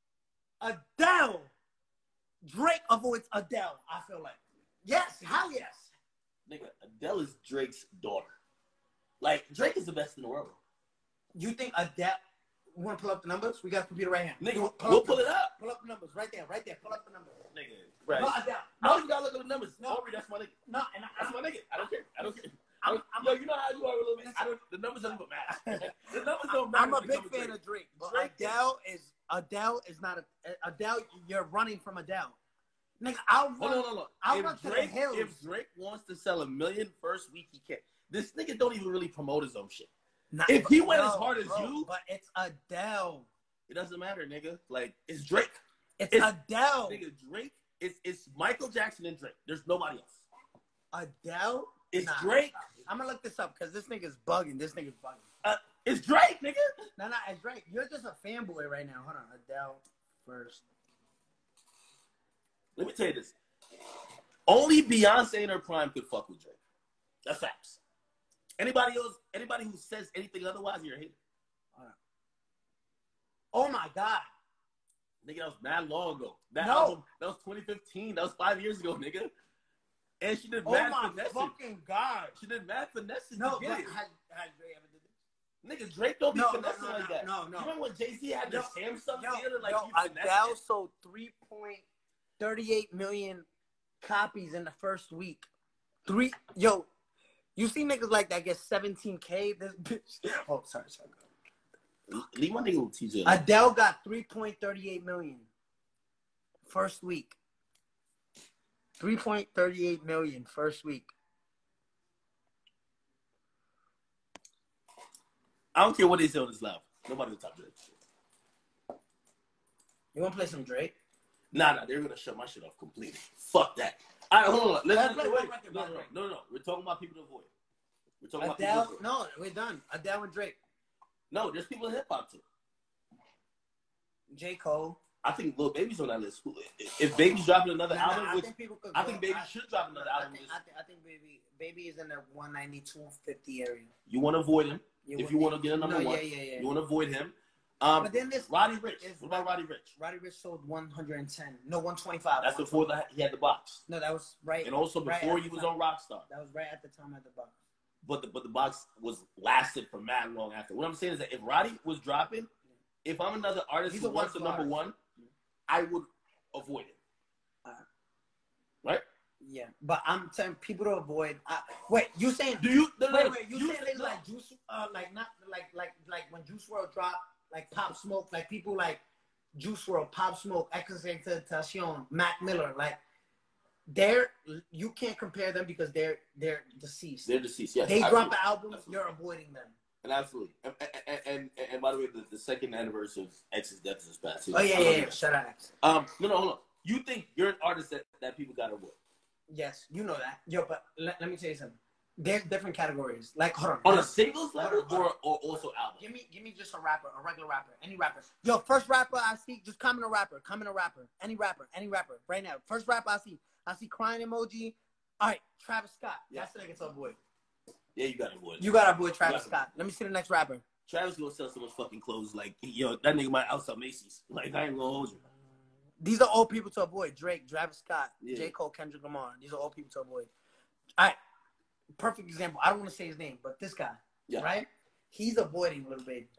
Adele. Drake avoids Adele, I feel like. Yes, hell yes. Nigga, Adele is Drake's daughter. Like Drake is the best in the world. You think Adele... We want to pull up the numbers? We got a computer right here. Nigga, Pull we'll up pull the- it up. Pull up the numbers right there, right there. Pull up the numbers. Nigga, right. No, Adele. I don't even gotta look at the numbers. No. Aubrey, that's my nigga. No, and I, That's my nigga. I don't care. I don't care. I'm- I don't, I'm- yo, you know how you are a little bit. I don't. The numbers don't even matter. The numbers don't matter. I'm a when it big comes to fan Drake. of Drake, but Drake is- Adele is Adele is not a Adele. You're running from Adele, nigga. I'll run. Hold on, hold on. I'll If run to the Drake, hills. if Drake wants to sell a million first week, he can. This nigga don't even really promote his own shit. Nah, if he went no, as hard as bro, you- but it's Adele. It doesn't matter, nigga. Like it's Drake. It's, It's- Adele. Nigga, Drake. It's it's Michael Jackson and Drake. There's nobody else. Adele It's Nah, Drake. I'm gonna look this up because this nigga's bugging. This nigga's bugging. Uh, it's Drake, nigga. No, no, it's Drake. You're just a fanboy right now. Hold on, Adele first. Let me tell you this. Only Beyonce in her prime could fuck with Drake. That's facts. Anybody else, anybody who says anything otherwise, you're a hater. Oh my god. Nigga, that was mad long ago. That No. album, that was twenty fifteen. That was five years ago, nigga. And she did Oh mad my finesse. fucking god. She did mad finesse No, to but get it. had, had Drake ever did this? Nigga, Drake don't be No, no, finessing no, like no, that. no, no. You remember when Jay-Z had the Yo, Samsung Yo, dealer? Like, yo, you finessed Adele it? sold three point three eight million copies in the first week. Three, yo, you see niggas like that get seventeen K? This bitch. Oh, sorry, sorry. Leave my nigga T J. Adele got three point three eight million first week. three point three eight million first week. I don't care what they say on this live. Nobody will top Drake. You want to play some Drake? Nah, nah, they're gonna shut my shit off completely. Fuck that. All right, hold on. Let's, Let's let's play wait. one record, No, one no, record. no, no, no. We're talking about people to avoid. We're talking about Adele? people to avoid. No, we're done. Adele and Drake. No, there's people in hip hop too. J. Cole. I think Lil Baby's on that list. If Baby's dropping another Nah, nah, album, I which think people could I go- think Baby I- should drop another I album. think, this- I think, I think Baby, Baby is in the one ninety, two fifty area. You want to avoid him. You if want- you want to get a number no, one, yeah, yeah, yeah. you want to avoid him. Um, But then this Roddy Rich. is- What about Roddy Rich? Roddy Rich sold one hundred ten. No, one twenty-five. That's before the, he had the box, No, that was right. and also right before at he the was time. on Rockstar. That was right at the time at the box. But the but the box was lasted for mad long after. What I'm saying is that if Roddy was dropping, if I'm another artist He's who a wants the one-star number one, I would avoid it. Uh, Right? Yeah, but I'm telling people to avoid. Uh, wait, you saying? Do you? No, no, Wait, no. wait. You, You- saying things no. like Juice? Uh, like not like like like when Juice world dropped, like Pop Smoke, like people like Juice world, Pop Smoke, Extentacion, Mac Miller, like they're you can't compare them because they're they're deceased. They're deceased. Yes, they absolutely. drop an album, Absolutely. you're avoiding them. And absolutely. And, and, and, and by the way, the, the second anniversary of X's death is past. too. Oh yeah, I yeah, love yeah. it. Shut up. Um, no, no, hold on. You think you're an artist that, that people gotta avoid? Yes, you know that. Yo, but let, let me tell you something. There's different categories. Like, hold on. On a singles level Hold on, or, hold or also album? Give me, give me just a rapper, a regular rapper, any rapper. Yo, first rapper I see, just comment a rapper, comment a rapper, any rapper, any rapper, right now. First rapper I see, I see crying emoji. All right, Travis Scott. Yeah. That's the nigga to avoid. Yeah, you gotta avoid it. You gotta avoid Travis You gotta- Scott. Let me see the next rapper. Travis gonna sell so much fucking clothes. Like, yo, that nigga might outsell Macy's. Like, I ain't gonna hold you. These are all people to avoid. Drake, Travis Scott, Yeah. J. Cole, Kendrick Lamar. These are all people to avoid. All right, perfect example. I don't want to say his name, but this guy, Yeah. right? He's avoiding Lil Baby.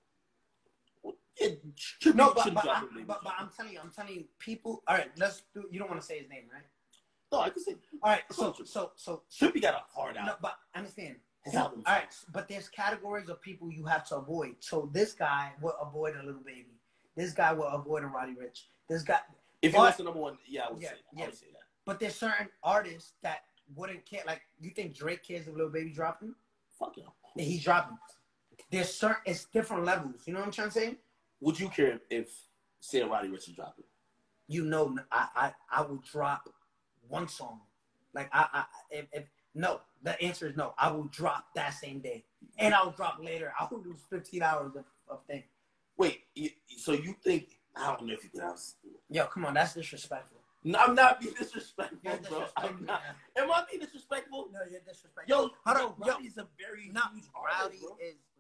Yeah, should No, be- but should but, drop I, it, baby. but but I'm telling you, I'm telling you, people. All right, let's do. You don't want to say his name, right? No, I can say All right, so Culture. so so. Trippy got a hard No, album. but understand. His All album's right, but there's categories of people you have to avoid. So this guy will avoid a Lil Baby. This guy will avoid a Roddy Rich. This guy. If he but, was the number one, yeah, I would Yeah, say that. yeah. I would say that. but there's certain artists that wouldn't care. Like, you think Drake cares if Lil Baby dropping? Fuck yeah. He's dropping. There's certain. It's different levels. You know what I'm trying to say? Would you care if, say, Roddy Rich is dropping? You know, I I I will drop one song. Like I I if, if no, the answer is no. I will drop that same day, and I'll drop later. I will lose fifteen hours of, of thing. Wait, you, so you think, I don't know if you can house. Yo, come on, that's disrespectful. No, I'm not being disrespectful, You're bro. disrespectful, I'm not. man. Am I being disrespectful? No, you're disrespectful. Yo, hold yo, on, yo. Roddy's a very No, huge Rowdy artist, bro.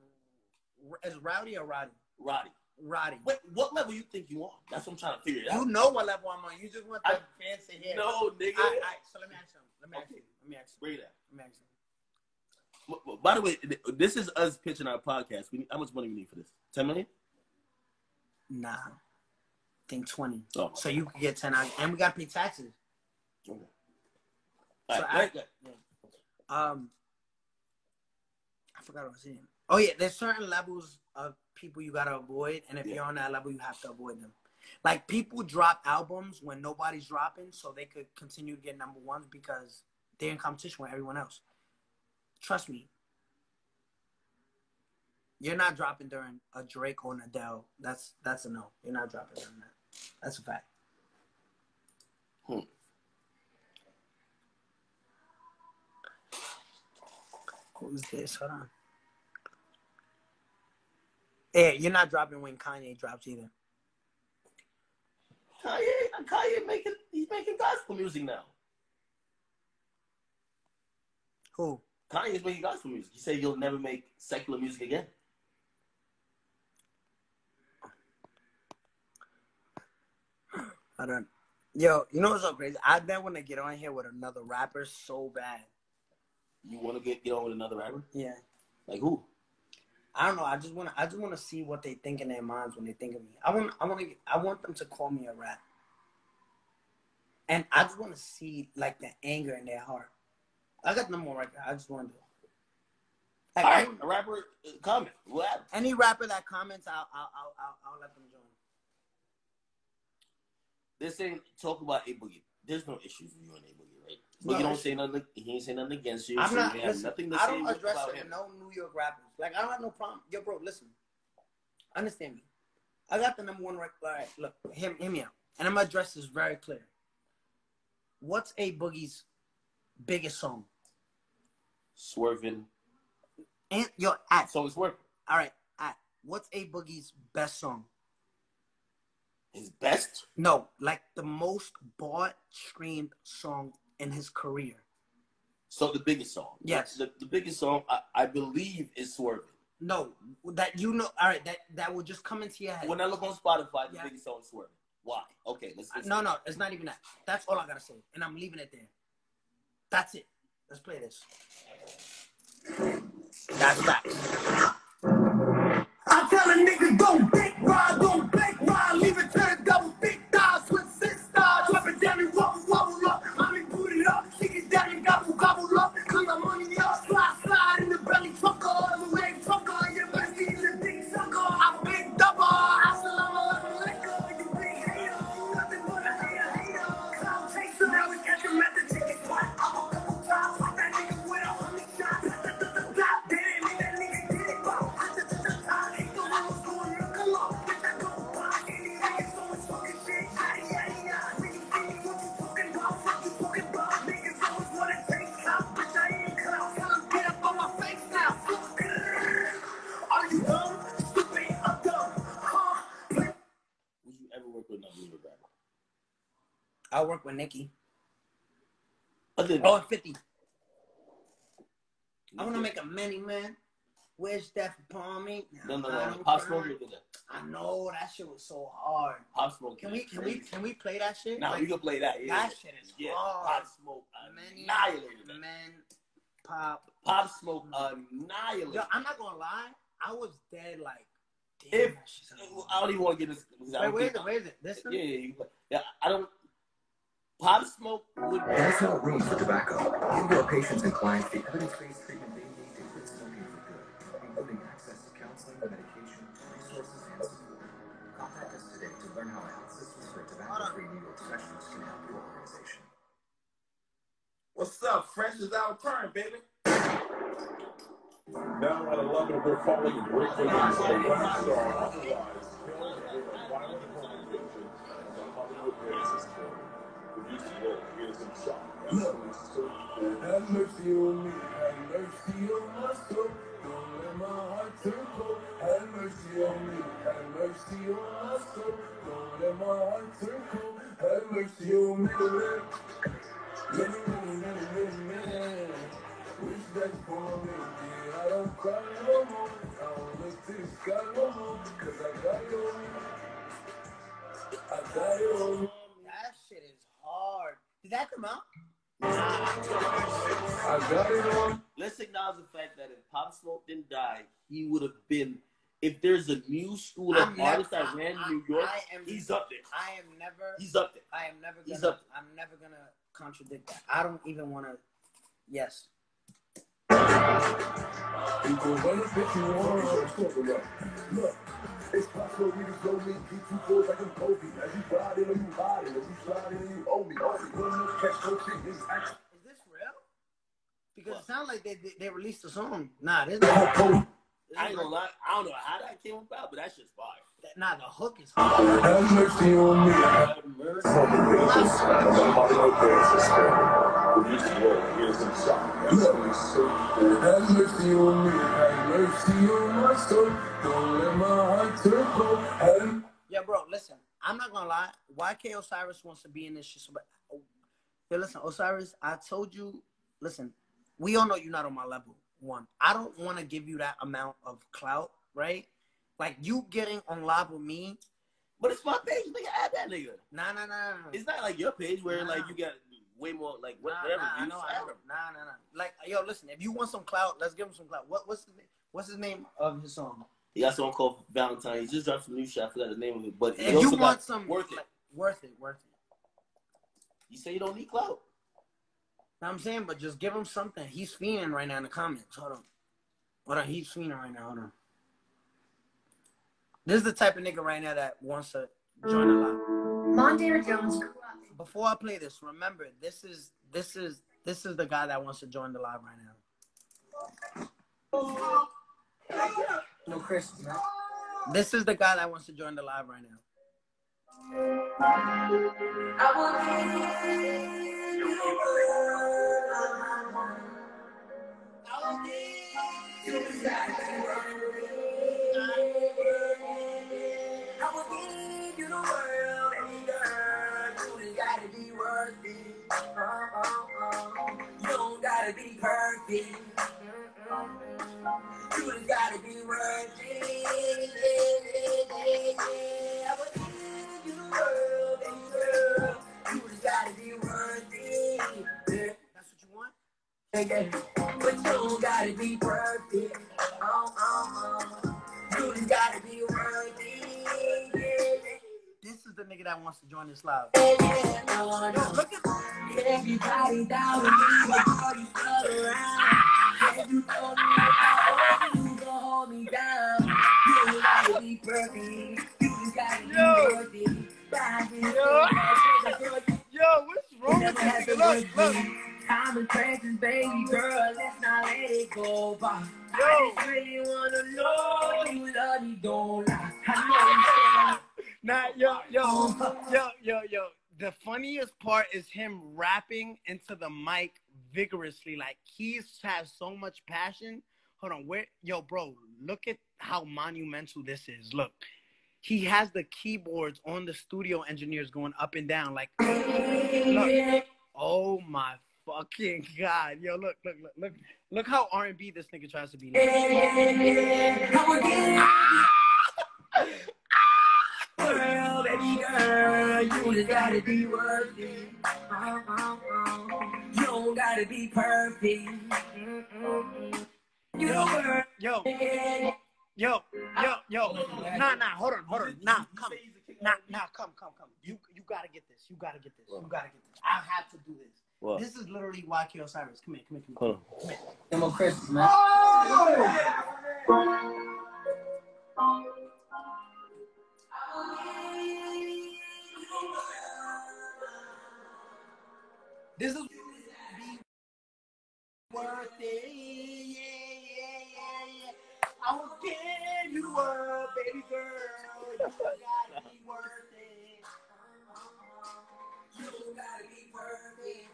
is is Rowdy or Roddy? Roddy. Roddy. Wait, what level you think you on? That's what I'm trying to figure it out. You know what level I'm on. You just want the I- fans to hear. No, nigga. All right, all right, so let me ask you. Let me ask Okay. you. Let me ask you. Bring it out. Let me ask you. W- By the way, th- this is us pitching our podcast. We need, how much money we need for this? Ten million? Nah, I think twenty. Oh. So you could get ten out, and we got to pay taxes. Okay. All So right, I- right, right. Um, I forgot what I was saying. Oh yeah, there's certain levels of people you gotta avoid, and if Yeah. you're on that level, you have to avoid them. Like, people drop albums when nobody's dropping, so they could continue to get number ones because they're in competition with everyone else. Trust me, you're not dropping during a Drake or an Adele. That's that's a no. You're not dropping during that. That's a fact. Hmm. Who's this? Hold on. Hey, you're not dropping when Kanye drops either. Kanye, Kanye making he's making gospel music now. Who? Kanye's making gospel music. He said he'll never make secular music again. I don't. Yo, you know what's so crazy? I then want to get on here with another rapper so bad. You want to get get on with another rapper? Yeah. Like who? I don't know. I just want to. I just want to see what they think in their minds when they think of me. I want. I want to. I want them to call me a rap. And I just want to see like the anger in their heart. I got no more record. I just want to. Like, All right, a rapper uh, comment. What? Any rapper that comments, I'll, I'll, I'll, I'll, I'll let them join. This ain't talk about A Boogie. There's no issues with you and A Boogie, right? No, Boogie don't it's- say nothing. He ain't say nothing against you. I'm so not. you have Listen, nothing to I say don't address about it him. no New York rappers. Like I don't have no problem. Yo, bro, listen. Understand me. I got the number one record. All right, look, hear, hear me out. And I'm gonna address this very clear. What's A Boogie's biggest song? Swerving. And yo, at So it's working. all right, at what's A Boogie's best song? His best. No, like the most bought, streamed song in his career. So the biggest song. Yes. The, the biggest song I, I believe is Swerving. No, that you know. All right, that that will just come into your head. When I look on Spotify, the Yeah. biggest song is Swerving. Why? Okay, let's. let's No, no, it's not even that. That's all I gotta say, and I'm leaving it there. That's it. Let's play this. That's facts. I tell a nigga don't big ride, don't big ride, leave it to the double big thighs with six stars. Drop it down and wobble, wobble up. I mean, put it up, kick it down and gobble, gobble up. Cause I'm money up, slide, slide in the belly trucker, the leg trucker, your best is a big sucker. I'm big double, assalamu alaikum, you big hater, nothing but a hater, hater. Cloud chaser, now we catch him at the chicken spot. I'm a couple times, fuck that nigga with a hundred shots. God damn it, make that nigga get it, bro. I ain't gonna I was going look along, bitch, I go buy any niggas always fucking shit. Yada, yada, yada, nigga, nigga, what you talking about? Fuck you talking about? Niggas always wanna take clout, bitch, I ain't clout. Tell 'em get up on my face now. Are you dumb? Stupid, I'm dumb. Huh? Would you ever work with another New York rapper? I work with Nicki. Other than Oh, fifty. I wanna make a many man. Wish death upon me. No, no, I no. don't Pop cry. Smoke did that. I know that shit was so hard. Pop Smoke. Can did we? Can we? crazy. Can we play that shit? Nah, Like, we can play that. Yeah. that shit is yeah. hard. Pop Smoke Many annihilated that. men, pop. Pop Smoke annihilated. Yo, I'm not gonna lie. I was dead. Like, damn, If that shit's hard. I don't even want to get this. because I Wait, don't where is think- it? Where is it? This one? Yeah, yeah, you can play. Yeah, I don't. Pop Smoke would. There's no room for tobacco. Give your patients and clients the evidence-based treatment they need to quit smoking for good, including access to counseling, medication, resources, and support. Contact us today to learn how a health systems for tobacco-free New York specialist can help your organization. What's up? Fresh is our turn, baby. Now at eleven, we're calling break the news of the rock star otherwise killed in a violent home invasion of the Hollywood Hills is killed. Producer Will, here's some shot. Have mercy on me, have mercy on my soul. Don't let my heart turn cold. Have mercy on me, have mercy on my soul. Don't let my heart turn cold. Have mercy on me, man. Many, many, many, many, many. Wish that for me. Yeah, I don't cry no more. I don't look to the sky no more. Cause I got you on me. I got you on me. That shit is hard. Did that come out? I got it on. Let's acknowledge the fact that if Pop Smoke didn't die, he would have been. If there's a new school of I'm artists never- that ran I- New York, I am- he's up there. I am never. He's up there. I am never He's gonna. up. I'm never gonna contradict that. I don't even want to. Yes. People run the bitch you want, I'm talking about. Look, it's possible we can go me, keep you close like I'm Kobe. As you ride in or you hide in, as you slide in, you owe me. Owe me, one more catch, no thing, it's action. Is this real? Because it sounds like they, they they released a song. Nah, this. How cold? I ain't gonna lie. I don't know how that came about, but that shit's fire. Nah, the hook is hard. Have mercy on me. Have mercy. Fucking bitches. I'm a Hollywood dance sister. Refuse to look. Innocent shock. Absolutely so cool. Have mercy on me, have mercy on my soul. Don't let my heart turn cold. Have Yeah, bro, listen. I'm not gonna lie. Y K Osiris wants to be in this shit. So, but, yeah, listen, Osiris, I told you, listen, we all know you're not on my level. One, I don't want to give you that amount of clout, right? Like, you getting on live with me. But it's my page, nigga. Add that nigga. Nah, nah, nah, nah. nah. It's not like your page where Nah. like you got way more like what, Nah, whatever. nah, I views. know, Add I know. him. Nah, nah, nah. Like, yo, listen, if you want some clout, let's give him some clout. What, what's his name? What's his name of his song? He got a song called Valentine. He just dropped some new shit. I forgot the name of it. But he If also you got want some, worth it. like, worth it, worth it. You say you don't need clout. Know what I'm saying, but just give him something. He's fiending right now in the comments. Hold on. Hold on, he's fiending right now. Hold on. This is the type of nigga right now that wants to join the live. Mondaire Jones grew up. Before I play this, remember, this is this is this is the guy that wants to join the live right now. No Christmas, man. This is the guy that wants to join the live right now. I will give you the world. I will give you exactly what you need. I will give you the world, baby girl. You just gotta be worth it. Oh, oh, oh. You don't gotta be perfect. You just gotta be worth it. I will give you the world, baby girl. You just gotta be worth it. That's what you want? Yeah, yeah. But you don't gotta be perfect. Oh, oh, oh. You just gotta be worth it. Yeah, yeah. This is the nigga that wants to join this live. Yeah, yeah, no, Yo, no. look at Everybody down with me, before you come around. If you told me I hold you, you gon' hold me down. You ain't gotta be perfect. You just gotta be Yo. worth it. God, you Yo. know, Yo, what's wrong with this nigga? Look, look. time and precious, baby girl, let's not let it go by. Yo. I just really wanna know you love me, don't lie. I know Nah, yo, yo, yo, yo, yo. The funniest part is him rapping into the mic vigorously. Like, he has so much passion. Hold on, where, yo, bro, look at how monumental this is. Look, he has the keyboards on the studio engineers going up and down. Like, look. Oh my fucking God. Yo, look, look, look, look. Look how R and B this nigga tries to be. Like. girl, baby girl, you just gotta be worth it. Oh, oh, oh. You don't gotta be perfect. Mm-mm-mm. You don't work. Yo, yo, yo, yo. Nah, nah, hold on, hold on. Nah, come. Nah, nah, come, come, come. You you gotta get this. You gotta get this. You gotta get this. I have to do this. What? This is literally Y K Osiris. Come here, come here, come Hold here. on. No more Christmas, man. This is worth it. Yeah, yeah, yeah, yeah. I will give you the world, baby girl. You gotta be worth it. You gotta be perfect.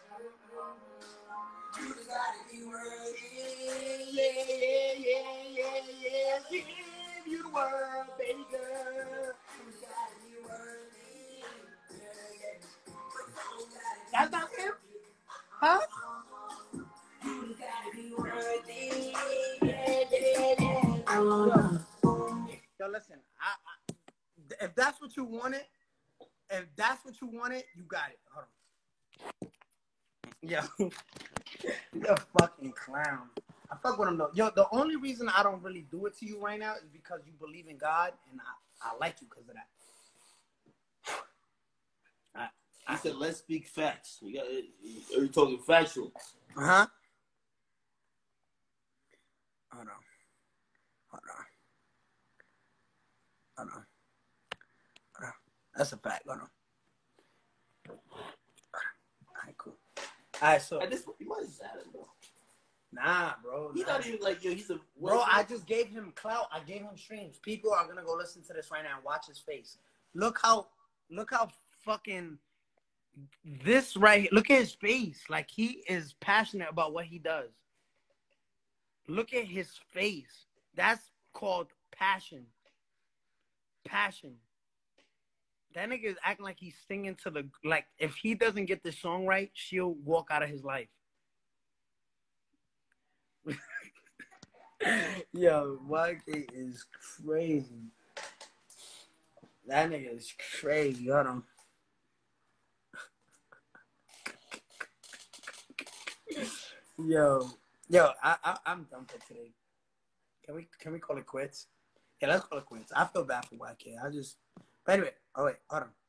You just gotta be worth it. Yeah, yeah, yeah, yeah, yeah. Give you the world, baby girl. You just gotta be worth it. That's not him? Huh? You just gotta be worth it. Yeah, yeah, yeah. Oh, Yo, listen. I, I, if that's what you wanted, if that's what you wanted, you got it. Hold on. Yo, you're a fucking clown. I fuck with him though. Yo, the only reason I don't really do it to you right now is because you believe in God, and I, I like you because of that. I, He said, "Let's speak facts." You got. Are you talking factual? Uh huh. Hold on. Hold on. Hold on. Hold on. That's a fact. Hold on. All right, cool. All right, so At this point, you might just add it, bro. nah, bro. He's nah. not even like yo. He's a Bro, I just gave him clout. I gave him streams. People are gonna go listen to this right now and watch his face. Look how, look how fucking this right here, look at his face. Like, he is passionate about what he does. Look at his face. That's called passion. Passion. That nigga is acting like he's singing to the, like, if he doesn't get the song right, she'll walk out of his life. Yo, Y K is crazy. That nigga is crazy. Hold on. Yo, yo, I, I, I'm done for today. Can we, can we call it quits? Yeah, let's call it quits. I feel bad for Y K. I just, but anyway, oh wait, hold on.